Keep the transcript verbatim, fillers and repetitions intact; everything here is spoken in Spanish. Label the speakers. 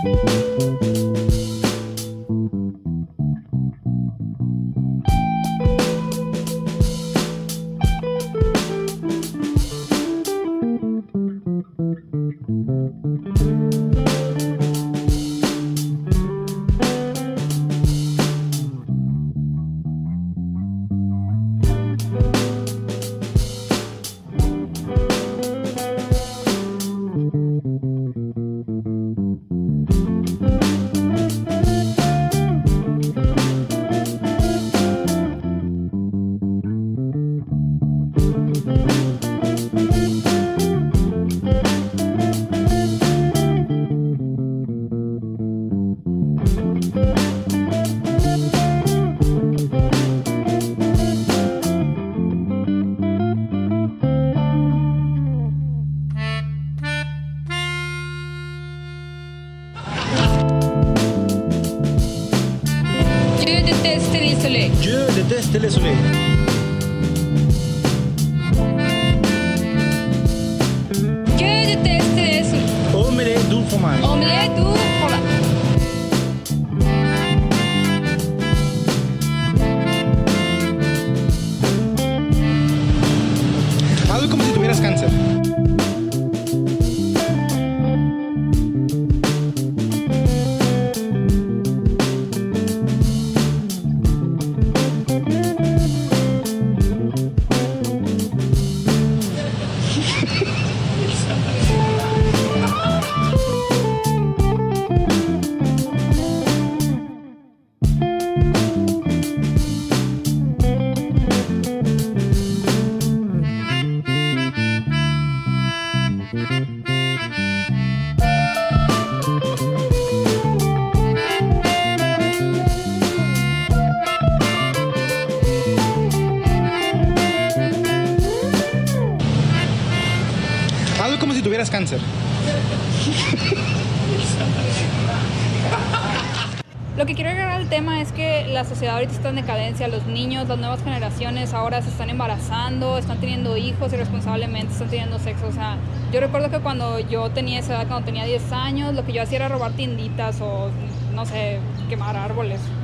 Speaker 1: Je déteste le soleil.
Speaker 2: Je déteste le soleil.
Speaker 1: Omelette du fromage.
Speaker 2: Omelette du fromage.
Speaker 1: Hazlo como si tuvieras cáncer. Hazlo como si tuvieras cáncer.
Speaker 2: Lo que quiero agregar al tema es que la sociedad ahorita está en decadencia. Los niños, las nuevas generaciones ahora se están embarazando, están teniendo hijos irresponsablemente, están teniendo sexo. O sea, yo recuerdo que cuando yo tenía esa edad, cuando tenía diez años, lo que yo hacía era robar tienditas o, no sé, quemar árboles.